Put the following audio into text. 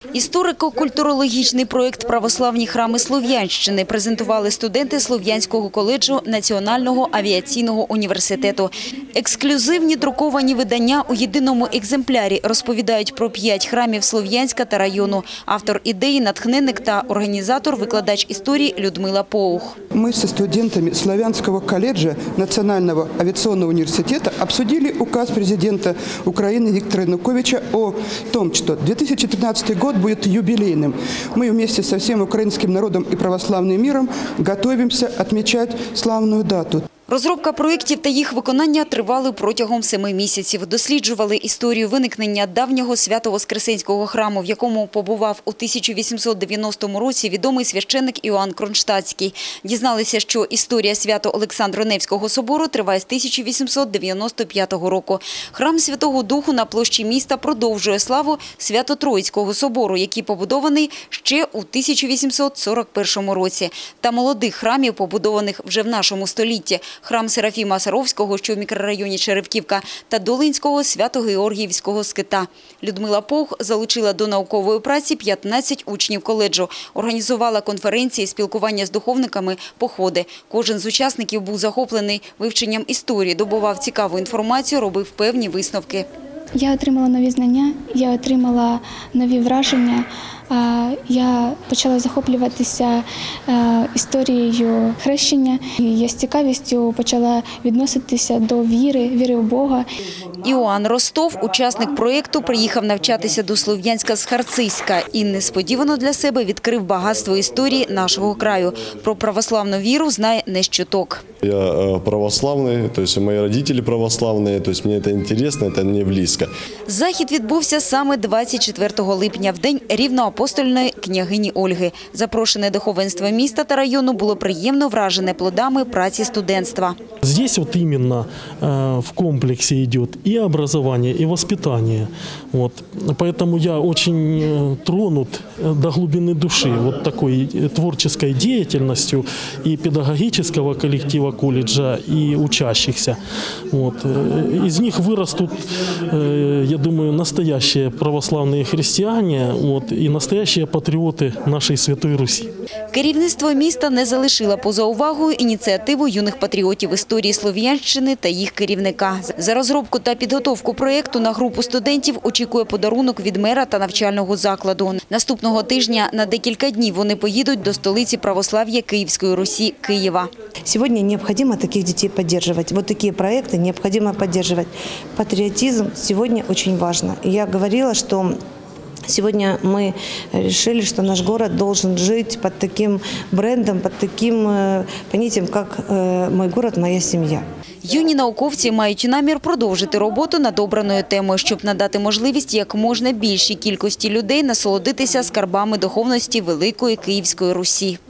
Історико-культурологічний проєкт «Православні храми Слов'янщини» презентували студенти Слов'янського коледжу Національного авіаційного університету. Ексклюзивні друковані видання у єдиному екземплярі розповідають про 5 храмів Слов'янська та району. Автор ідеї, натхненник та організатор, викладач історії Людмила Поух. Мы со студентами Славянского колледжа Национального авиационного университета обсудили указ президента Украины Виктора Януковича о том, что 2013 год будет юбилейным. Мы вместе со всем украинским народом и православным миром готовимся отмечать славную дату. Розробка проєктів та їх виконання тривали протягом 7 місяців. Досліджували історію виникнення давнього Свято-Воскресенського храму, в якому побував у 1890 році відомий священник Іоанн Кронштадтський. Дізналися, що історія Свято-Олександро-Невського собору триває з 1895 року. Храм Святого Духу на площі міста продовжує славу Свято-Троїцького собору, який побудований ще у 1841 році. Та молодих храмів, побудованих вже в нашому столітті – храм Серафіма Саровського, що в мікрорайоні Черевківка, та Долинського Свято-Георгіївського скита. Людмила Поух залучила до наукової праці 15 учнів коледжу. Організувала конференції, спілкування з духовниками, походи. Кожен з учасників був захоплений вивченням історії, добував цікаву інформацію, робив певні висновки. Я отримала нові знання, я отримала нові враження. Я почала захоплюватися історією хрещення. Я з цікавістю почала відноситися до віри в Бога. Іоанн Ростов, учасник проєкту, приїхав навчатися до Слов'янська з Харциська і несподівано для себе відкрив багатство історії нашого краю. Про православну віру знає не з чуток. Я православний, тобто мої батьки православні, тобто мені це цікаво, це мені близько. Захід відбувся саме 24 липня, в день рівноапостольної княгині Ольги. Запрошене духовенство міста та району було приємно вражене плодами праці студентства. Здесь вот именно в комплексе идет и образование, и воспитание. Вот. Поэтому я очень тронут до глубины души вот такой творческой деятельностью и педагогического коллектива колледжа, и учащихся. Вот. Из них вырастут, я думаю, настоящие православные христиане, вот, и настоящие патріоти нашої Святої Русі. Керівництво міста не залишило поза увагою ініціативу юних патріотів історії Слов'янщини та їх керівника. За розробку та підготовку проєкту на групу студентів очікує подарунок від мера та навчального закладу. Наступного тижня на декілька днів вони поїдуть до столиці православ'я Київської Русі – Києва. Сьогодні необхідно таких дітей підтримувати. Вот такі проекти необхідно підтримувати. Патріотизм сьогодні дуже важливий. Я говорила, що сегодня мы решили, что наш город должен жить под таким брендом, под таким понятием, как «Мой город, моя семья». Юні науковці мають намір продовжити роботу над обраною темою, щоб надати можливість як можна більшій кількості людей насолодитися скарбами духовності Великої Київської Русі.